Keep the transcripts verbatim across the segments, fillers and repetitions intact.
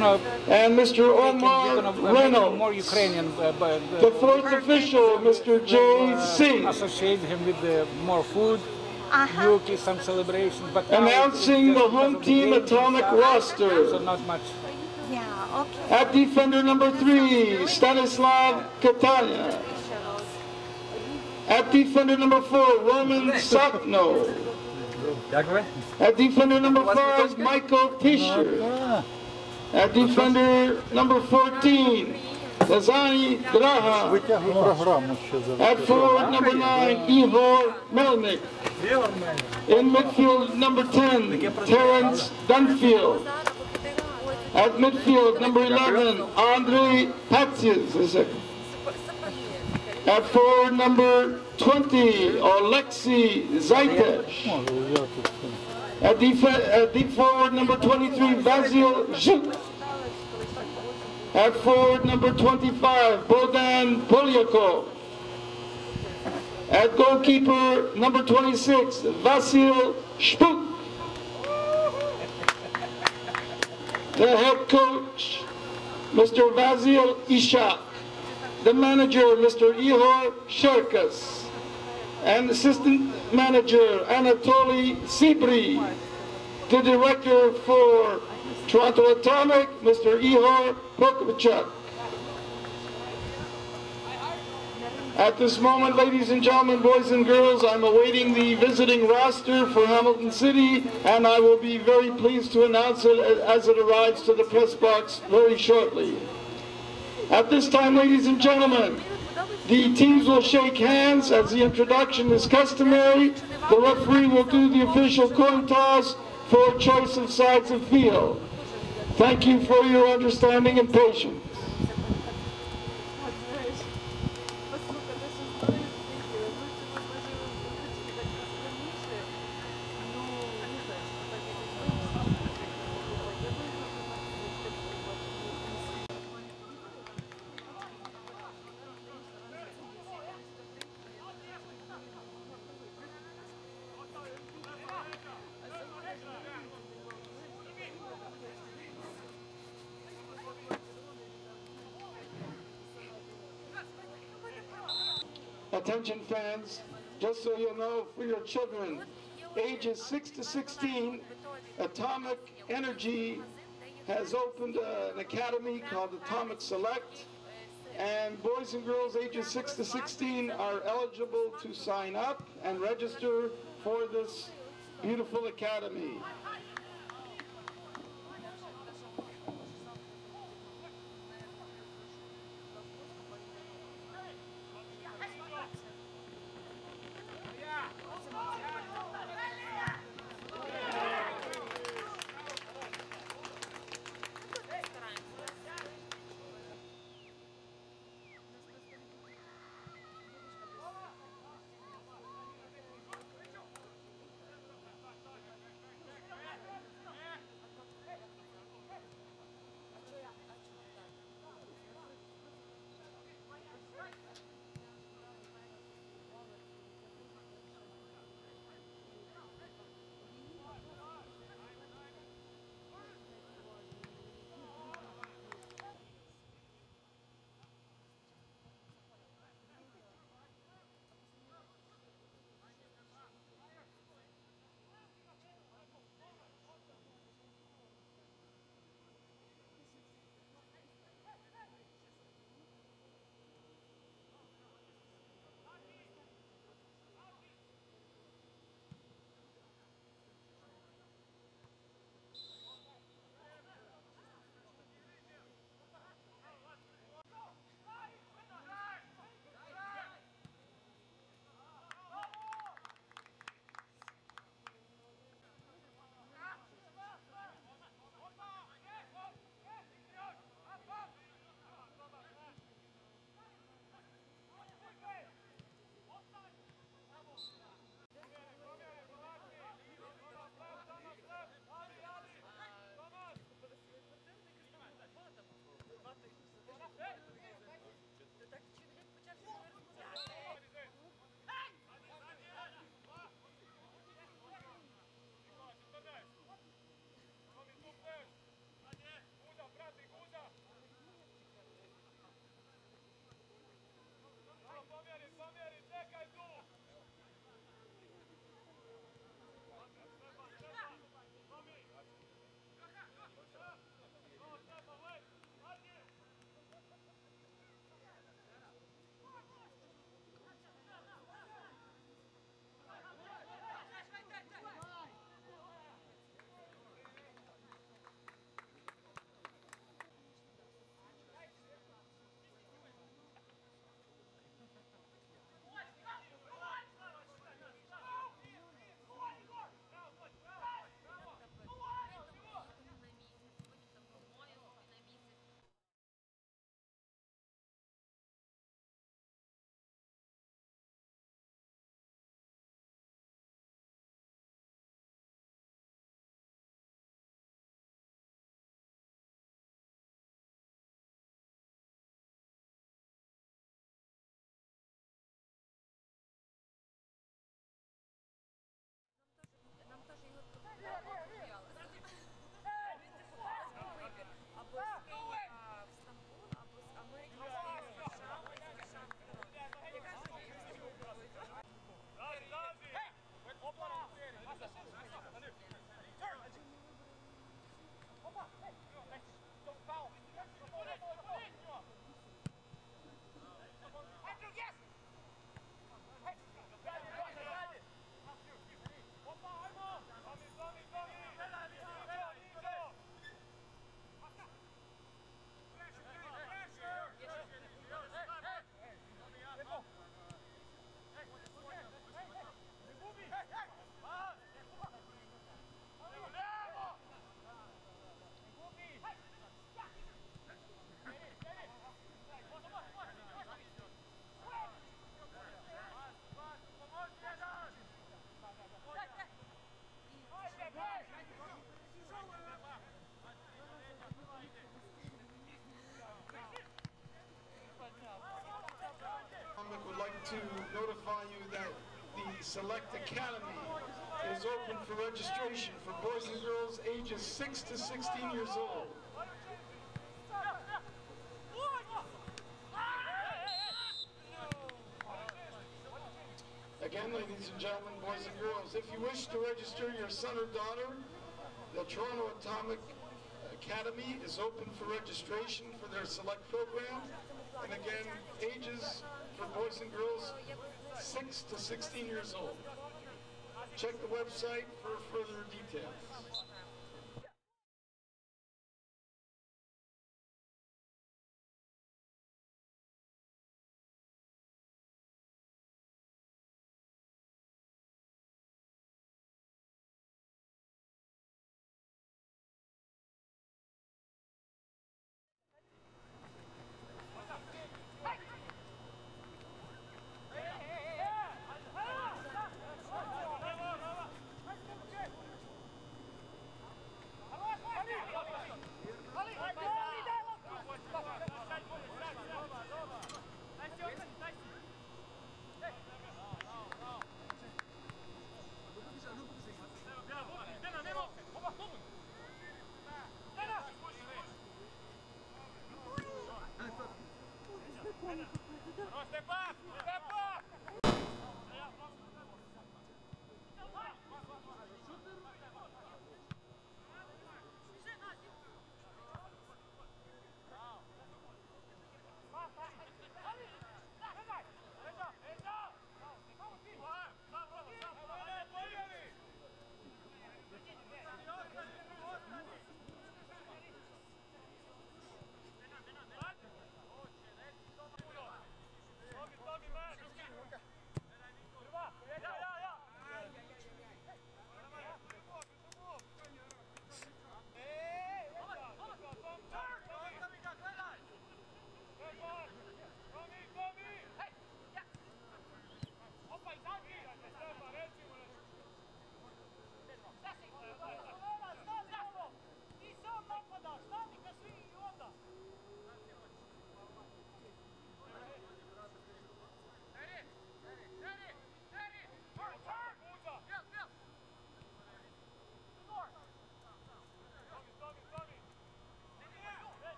and Mister Omar Reynolds. More Ukrainian, uh, but The fourth official, Mister Jay Singh. Associate him with uh, more food, Uh-huh. milk, some celebrations. But now Announcing it's the just home because of team games and atomic stuff, roster. So not much. Yeah, okay. At defender number three, Stanislav Katania. At defender number four, Roman Sakno. At defender number five, Michael Tischer. At defender number fourteen, Lazani Graha. At forward number nine, Igor Melnik. In midfield number ten, Terence Dunfield. At midfield number eleven, Andrei Patsias. At forward number twenty, Alexei Zaitesh. At deep, at deep forward number twenty-three, Vasil Zhuk. At forward number twenty-five, Bodan Polyakov. At goalkeeper number twenty-six, Vasil Shpuk. The head coach, Mister Vasil Ishak. The manager, Mister Ihor Sherkas. And assistant manager, Anatoly Sibri. The director for Toronto Atomic, Mister Ihor Pokovachuk. At this moment, ladies and gentlemen, boys and girls, I'm awaiting the visiting roster for Hamilton City, and I will be very pleased to announce it as it arrives to the press box very shortly. At this time, ladies and gentlemen, the teams will shake hands as the introduction is customary. The referee will do the official coin toss for choice of sides of field. Thank you for your understanding and patience. Attention fans, just so you know, for your children, ages six to sixteen, Atomic Energy has opened uh, an academy called Atomic Select, and boys and girls ages six to sixteen are eligible to sign up and register for this beautiful academy. I would like to notify you that the Select Academy is open for registration for boys and girls ages six to sixteen years old. Again, ladies and gentlemen, boys and girls, if you wish to register your son or daughter, the Toronto Atomic Academy is open for registration for their Select program. And again, ages for boys and girls six to sixteen years old. Check the website for further details. Step up! Step up!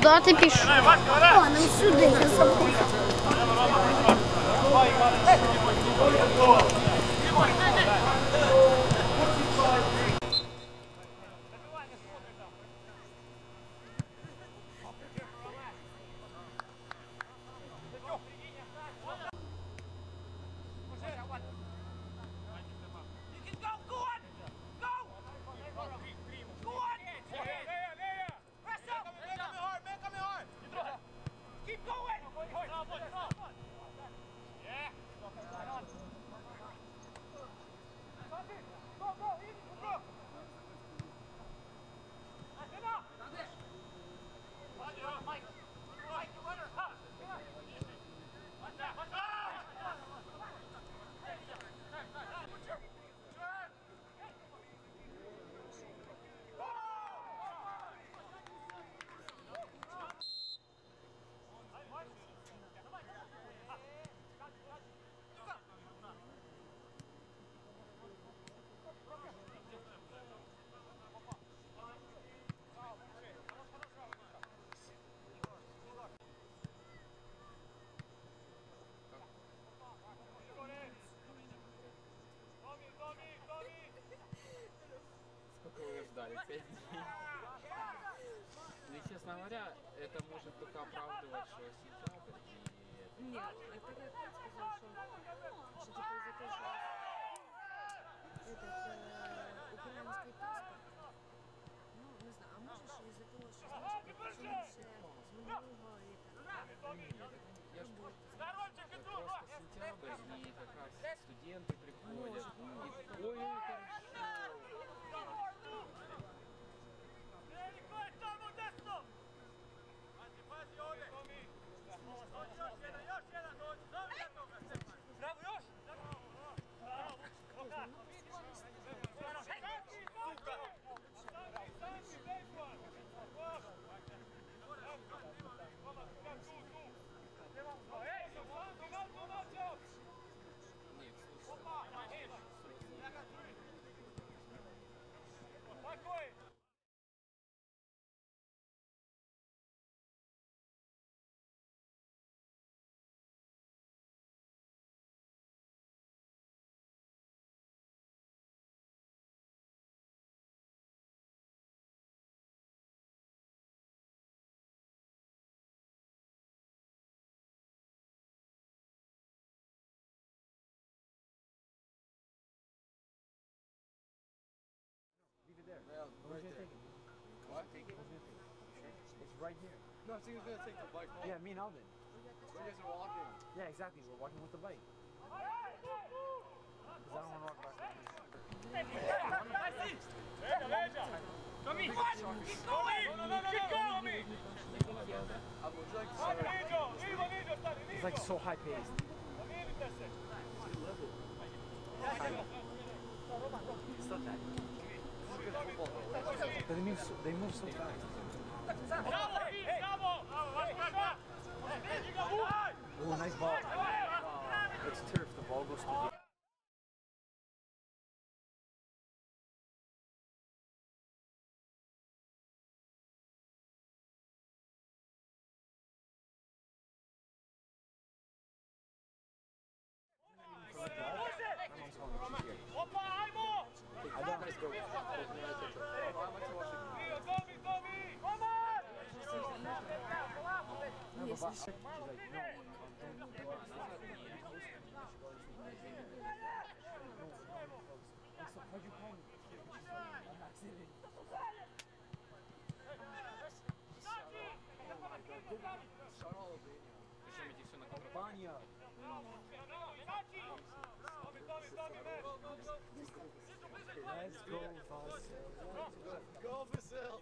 Куда ти пішов? О, нам сюди, я забув. Ждали пять дней. Ну и, честно говоря, это может только оправдывать, что сентябрь и... Нет, это как он сказал, что, что типа из-за того, что этот э, украинский паспорт, ну, не знаю, а может, что из-за того, что, значит, почему все с минулого и так далее. Я ж просто сентябрь, и как раз студенты приходят, и ой, хорошо. Where's your ticket? What? Take it? It's right here. No, I think he's gonna take the bike home. Yeah, me and Alvin. You guys are walking. Yeah, exactly. We're walking with the bike. Because I don't want to walk back. Tommy! Keep going! No, no, no, keep going! It's like so high paced. But they move so, they move so fast. Oh, nice ball. It's turf. The ball goes to the... Let's go, Vasil. Go, Vasil.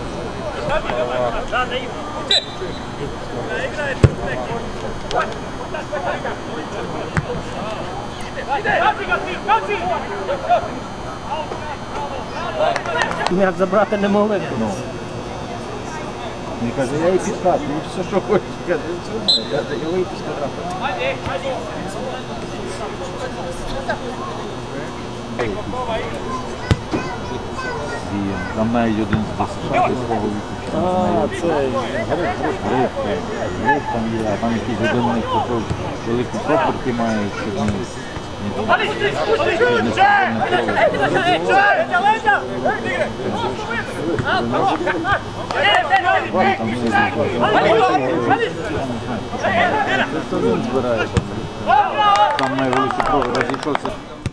Да, да, Як забрати не могли. Він каже, я і підкат, він все, що хочеш. Каже, я його і підкат. Там навіть один з США без свого віку. А, це гриф, гриф, гриф там є, а там якийсь один у них великі пропорки мають, щоб не... Там найвеликий провод розійшовся.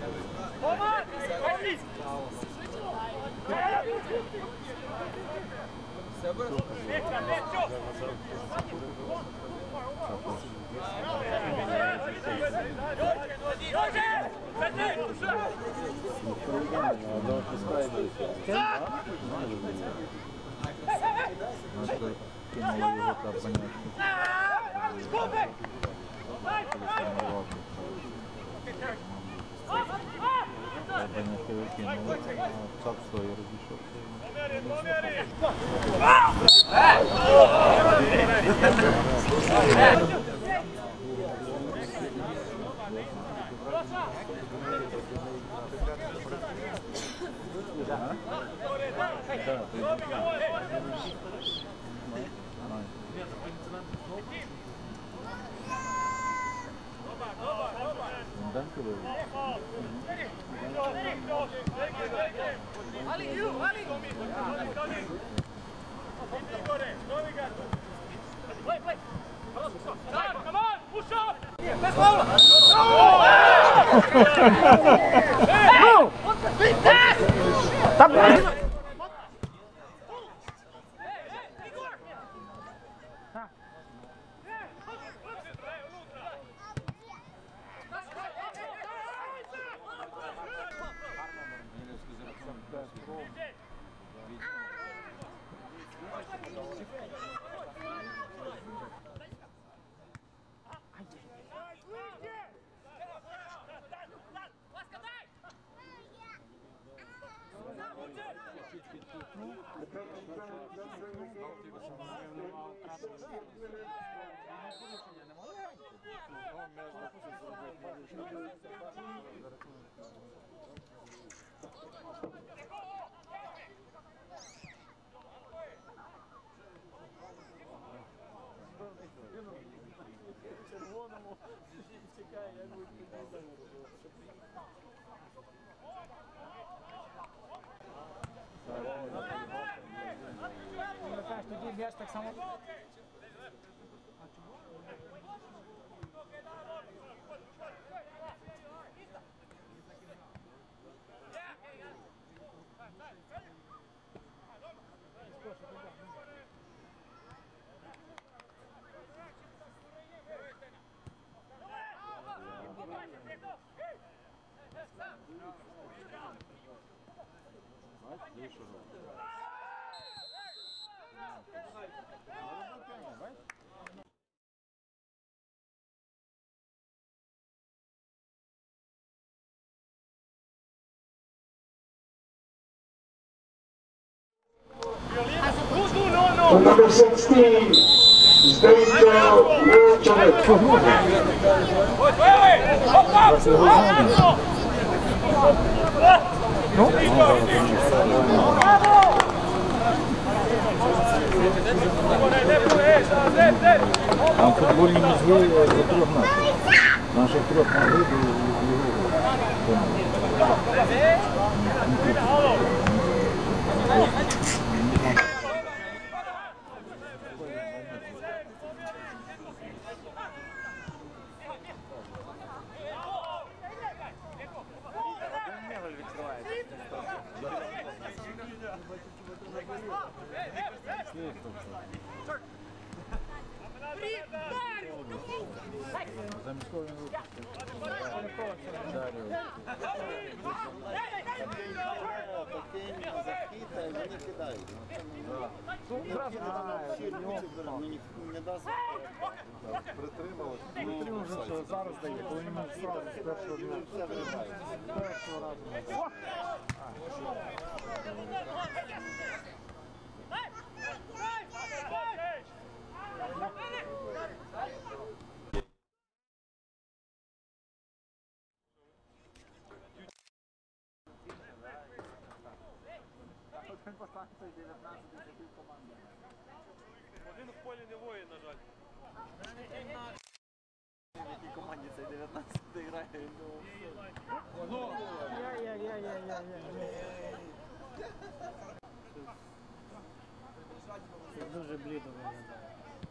Тоді м'яч так само. Number sixteen, State World Champion. Там футбольні мозги за трьох наших. Наших трьох мозги замість закинь, захід, та й вони кидають. Ну, зразу не дасть. Притрималось. Притримався, що зараз дає, коли йому зразу з першого дня. З першого разу не дає. Один в полі не воїн, на жаль. В якій команді цей дев'ятнадцятий грає? Це дуже блідо виглядає.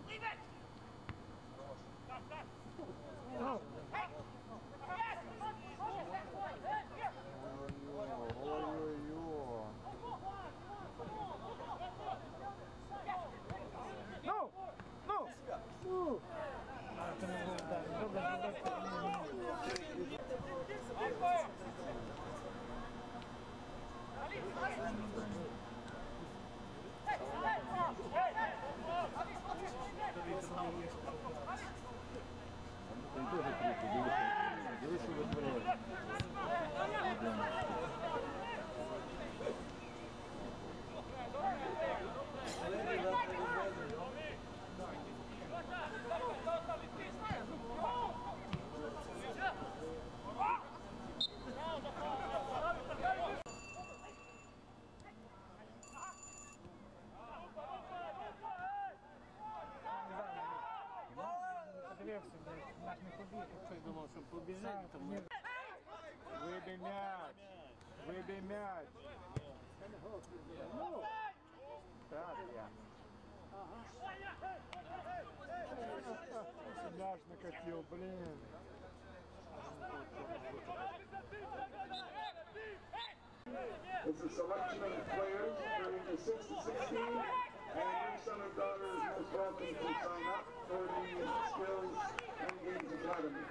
Вибий м'яч! Вибий м'яч! Так, я. Мяч накатил, блин. It's a selection of players during the six to sixteen, and your son or daughter is most welcome to sign up for the Skills and Games Academy.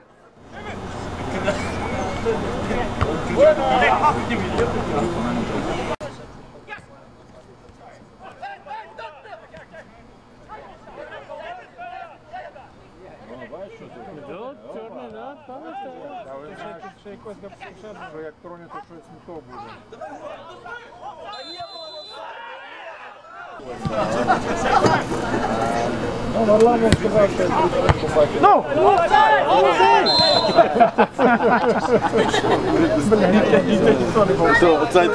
Чорний, да? Та ви знаєте, ще якось допустимо, що як тронете щось не то буде. Ну, Варламов сказав, що я побачив. Ну! Блін,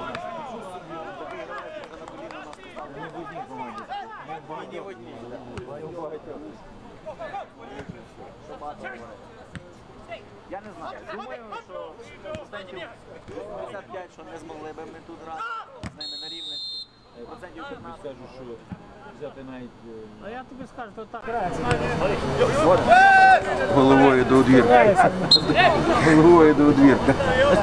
Я не знаю. Думаю, що процентів п'ятдесят п'ять, що не змогли би ми тут грати з ними на рівних. Процентів п'ятнадцять. Скажу, що взяти навіть... А я тобі скажу, то так. Головою до двірка. Головою до двірка.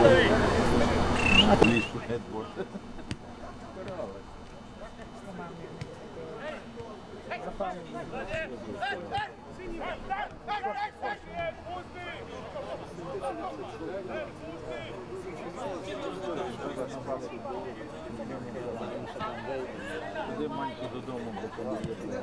Іди маньку додому, бо коли є.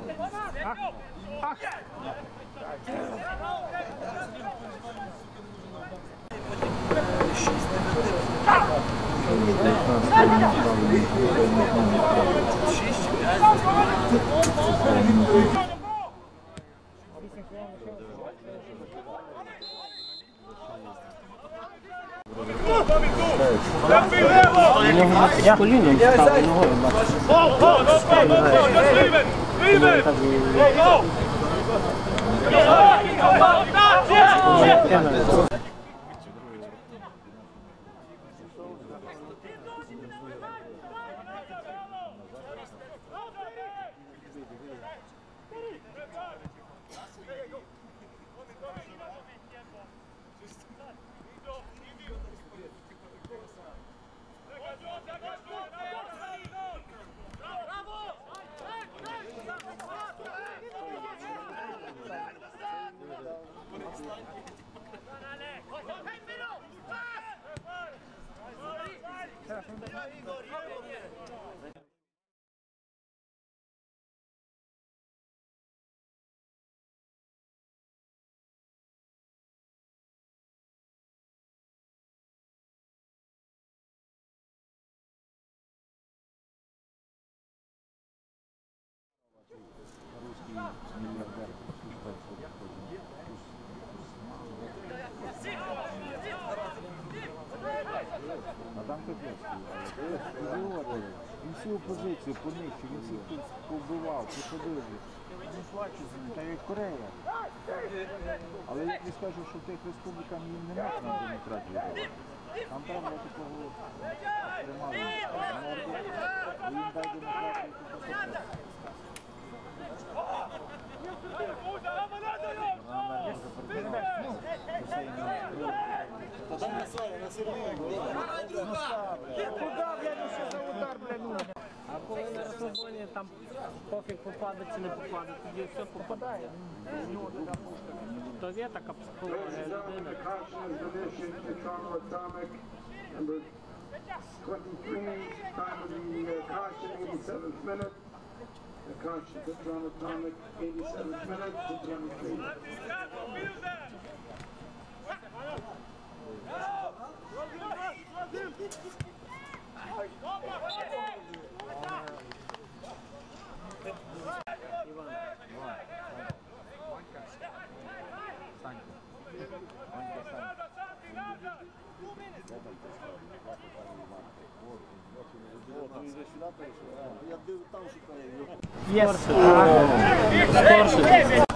Я коліном став, ногою бачу. Go, go, go, go, go, go, just leave it! Leave it! Go, go! Русский миллиардер. А там капець. Він всю опозицію понищив, він всіх тут повбивав, посадив. Не плачу за ним, так як Корея. Але я тобі скажу, що в тих республіках їм не можна демократію давати. Там треба такого тримати морду, а їм дай демократію, то посадити. Куда, блядь, ну що за удар, блядь, ну? А коли на розслабоні там пофіг попаде чи не попаде, тоді все попадає. То є така психологія людини. twenty-three, time of the uh, caution, eighty-seventh minute. The caution to Toronto Atomic, eighty-seventh minute to twenty-three. Yes. Скорше.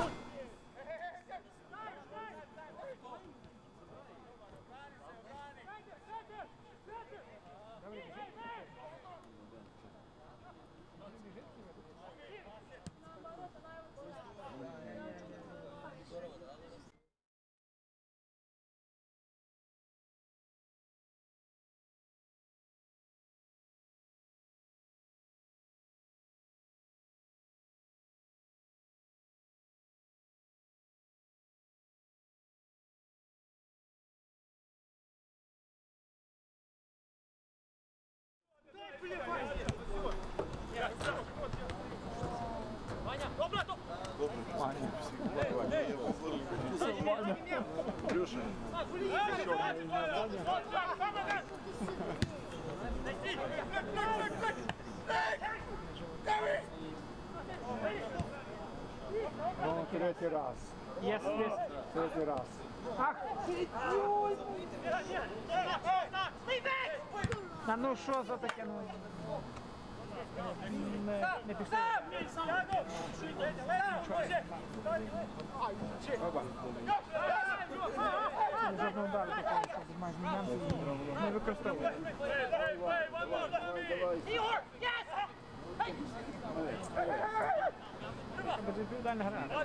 Ну, третій раз. Yes, yes. Третій раз. Ах! Та ну що за таке? Ну, не, не пішли. Жодного удару такого, щоб майже мінянку не використовувати. Це відповідальна гра.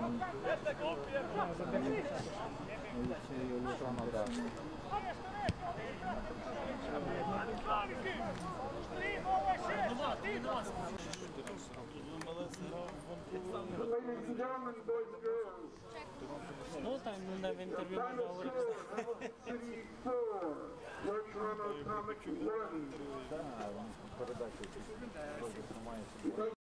Ladies and gentlemen, boys and girls. Ну, там не в інтерв'ю Final говорив. score, Hamilton City four, North Toronto Atomic one. Так, передача.